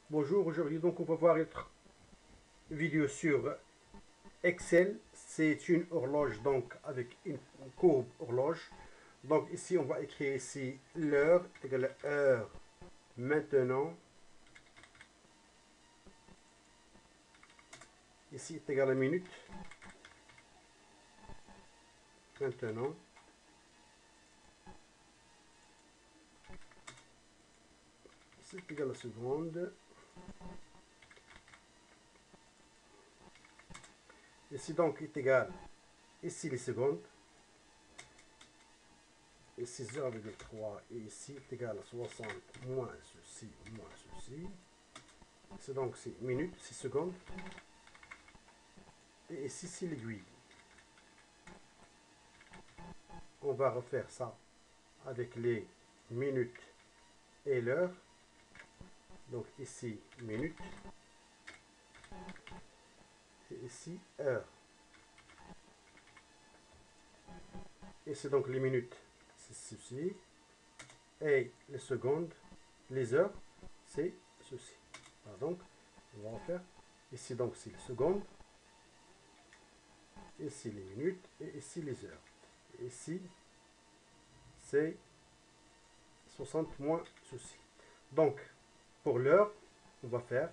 Bonjour, aujourd'hui donc on va voir une vidéo sur Excel. C'est une horloge donc avec une courbe horloge. Donc ici on va écrire ici l'heure égale heure maintenant. Ici est égal à minute maintenant. C'est égal à seconde. Ici donc est égal, ici les secondes. Ici 0,3 et ici est égal à 60 moins ceci moins ceci. C'est donc c'est minutes, c'est secondes. Et ici c'est l'aiguille. On va refaire ça avec les minutes et l'heure. Donc ici minutes et ici heure. Et c'est donc les minutes, c'est ceci. Et les secondes, les heures, c'est ceci. Alors donc, on va refaire. Ici donc c'est les secondes. Ici les minutes et ici les heures. Et ici, c'est 60 moins ceci. Donc, pour l'heure, on va faire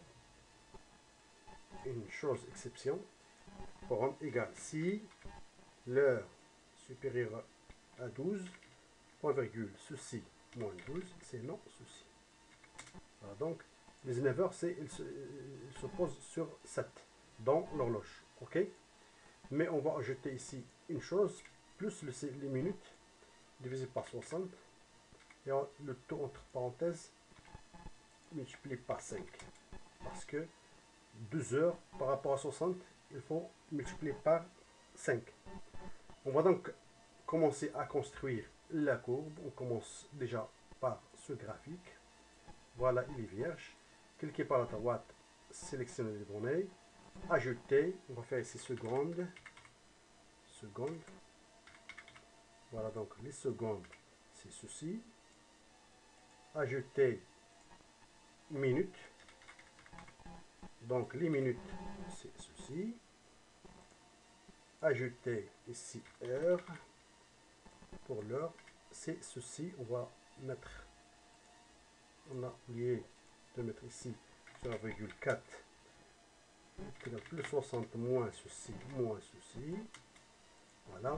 une chose exception pour rendre égal. Si l'heure supérieure à 12, point virgule, ceci moins 12, c'est non ceci. Voilà, donc, les 9 heures, il se pose sur 7 dans l'horloge. OK? Mais on va ajouter ici une chose, plus les minutes, divisé par 60, et le taux entre parenthèses multiplié par 5. Parce que 2 heures par rapport à 60, il faut multiplier par 5. On va donc commencer à construire la courbe. On commence déjà par ce graphique. Voilà, il est vierge. Cliquez par la droite, sélectionnez les données, ajouter. On va faire ici secondes. Secondes. Voilà donc les secondes, c'est ceci. Ajouter minutes. Donc les minutes, c'est ceci. Ajouter ici heure. Pour l'heure, c'est ceci. On va mettre, on a oublié de mettre ici 0,4 plus 60 moins ceci, moins ceci. Voilà.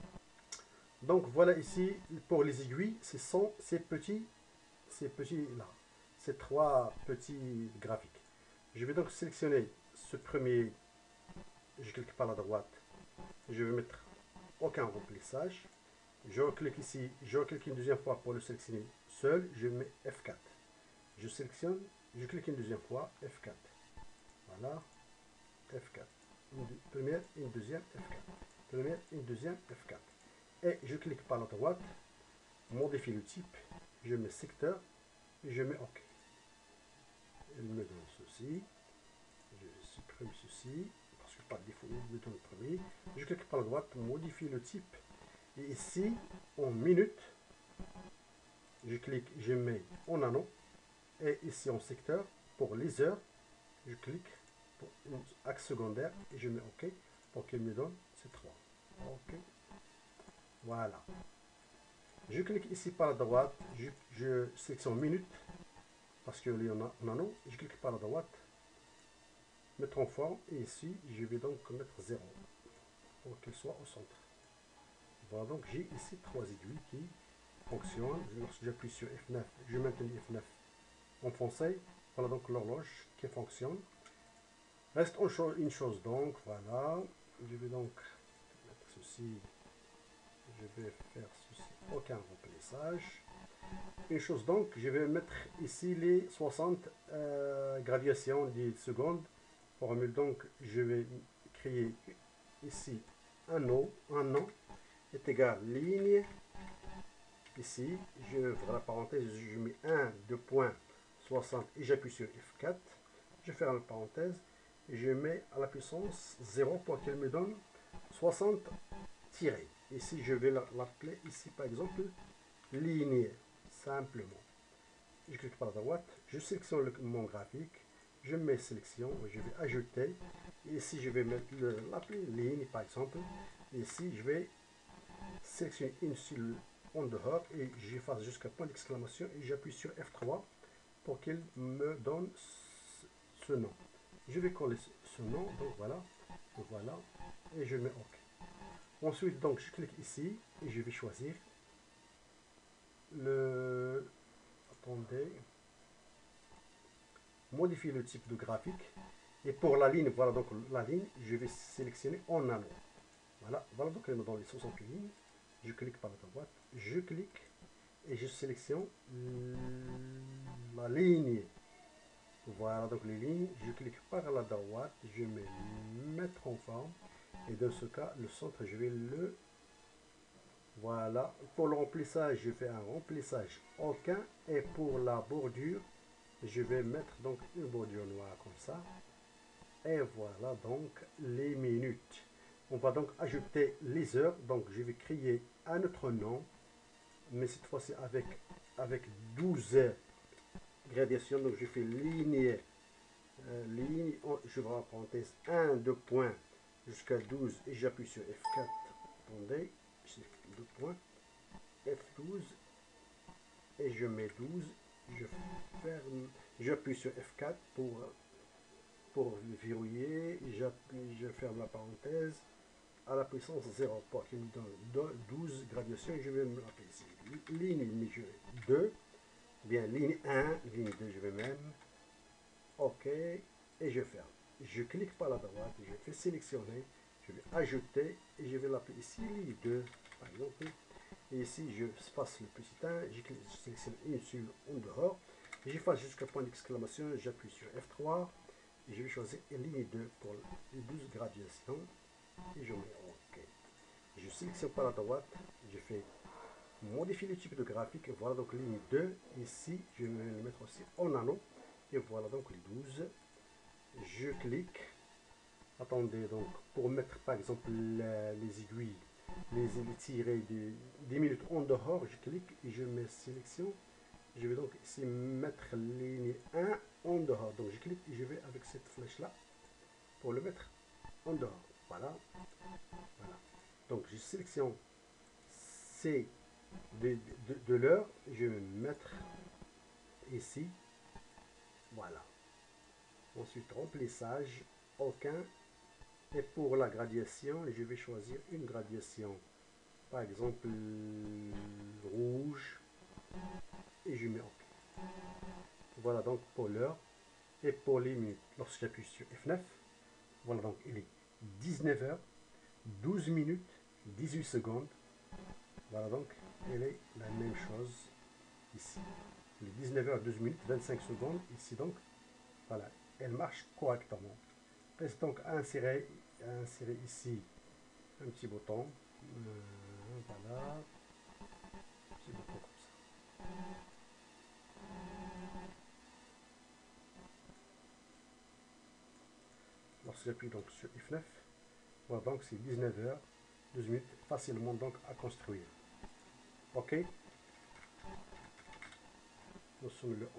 Donc voilà ici pour les aiguilles, ce sont ces petits là, ces trois petits graphiques. Je vais donc sélectionner ce premier, je clique par la droite, je vais mettre aucun remplissage. Je reclique ici, je reclique une deuxième fois pour le sélectionner seul, je mets F4. Je sélectionne, je clique une deuxième fois, F4. Voilà, F4. Une première, une deuxième, F4. Première, une deuxième, F4. Et je clique par la droite, modifier le type, je mets secteur, et je mets OK. Il me donne ceci, je supprime ceci, parce que par défaut, il me donne le premier. Je clique par la droite, modifier le type, et ici, en minutes, je clique, je mets en anneau, et ici en secteur, pour les heures, je clique pour un axe secondaire, et je mets OK, pour qu'il me donne ces trois. OK. Voilà. Je clique ici par la droite, je sélectionne minutes, parce qu'il y en a en anneau, je clique par la droite, mettre en forme, et ici, je vais donc mettre 0, pour qu'il soit au centre. Voilà, donc j'ai ici trois aiguilles qui fonctionnent. Lorsque j'appuie sur F9, je maintiens F9 enfoncé. Voilà donc l'horloge qui fonctionne. Reste une chose donc, voilà. Je vais donc mettre ceci, je vais faire ceci, aucun remplissage. Une chose donc, je vais mettre ici les 60 graduations des secondes. Formule donc, je vais créer ici un nom est égal ligne. Ici, je ouvre la parenthèse, je mets 1, 2.60 et j'appuie sur F4. Je ferme la parenthèse et je mets à la puissance 0 pour qu'elle me donne 60 tirés. Ici, je vais l'appeler ici par exemple ligne, simplement. Je clique par la droite, je sélectionne mon graphique, je mets sélection, je vais ajouter. Ici, je vais mettre l'appeler ligne, par exemple. Ici, je vais sélectionner une seule en dehors et j'efface jusqu'à point d'exclamation et j'appuie sur F3 pour qu'il me donne ce nom. Je vais coller ce nom, donc voilà, et je mets OK. Ensuite, donc, je clique ici et je vais choisir le... Attendez. Modifier le type de graphique. Et pour la ligne, voilà donc la ligne, je vais sélectionner en anneau. Voilà donc elle me donne les 60 lignes. Je clique par la droite, je clique et je sélectionne la ligne. Voilà donc les lignes, je clique par la droite, je vais mettre en forme. Et dans ce cas, le centre, je vais le... Voilà. Pour le remplissage, je fais un remplissage aucun. Et pour la bordure, je vais mettre donc une bordure noire comme ça. Et voilà donc les minutes. On va donc ajouter les heures. Donc je vais créer un autre nom. Mais cette fois-ci avec 12 gradations. Donc je fais ligne. Je vais en parenthèse 1, 2 points jusqu'à 12. Et j'appuie sur F4. Attendez. 2 points. F12. Et je mets 12. Je ferme. J'appuie sur F4 pour verrouiller, je ferme la parenthèse à la puissance 0 pour qu'il me donne 12 gradations. Je vais me rappeler ici ligne 2, bien ligne 1, ligne 2, je vais même OK et je ferme. Je clique par la droite, je fais sélectionner, je vais ajouter et je vais l'appeler ici ligne 2 par exemple. Et ici je passe le petit 1, je sélectionne une sur en dehors, j'efface jusqu'à point d'exclamation, j'appuie sur F3. Et je vais choisir ligne 2 pour les 12 gradations et je mets OK. Je sélectionne par la droite, je fais modifier le type de graphique. Voilà donc ligne 2. Ici, je vais le mettre aussi en anneau. Et voilà donc les 12. Je clique. Attendez donc pour mettre par exemple les aiguilles, les tirets des minutes en dehors, je clique et je mets sélection. Je vais donc ici mettre ligne 1 en dehors. Donc je clique et je vais avec cette flèche là pour le mettre en dehors. Voilà. Donc je sélectionne C de l'heure. Je vais mettre ici. Voilà. Ensuite remplissage, aucun. Et pour la gradation, je vais choisir une gradation. Par exemple rouge. Et je mets OK. Voilà donc pour l'heure. Et pour les minutes, lorsque j'appuie sur F9, voilà donc il est 19h, 12 minutes, 18 secondes. Voilà donc elle est la même chose ici. Les 19h, 12 minutes, 25 secondes ici donc. Voilà, elle marche correctement. Reste donc à insérer ici un petit bouton. Voilà, un petit bouton comme ça. Lorsque j'appuie donc sur F9, voilà donc c'est 19h, 12 minutes, facilement donc à construire. OK. Nous sommes le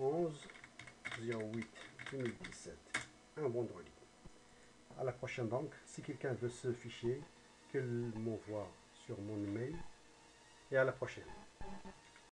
11/08/2017, un vendredi. À la prochaine donc, si quelqu'un veut ce fichier, qu'il m'envoie sur mon email. Et à la prochaine.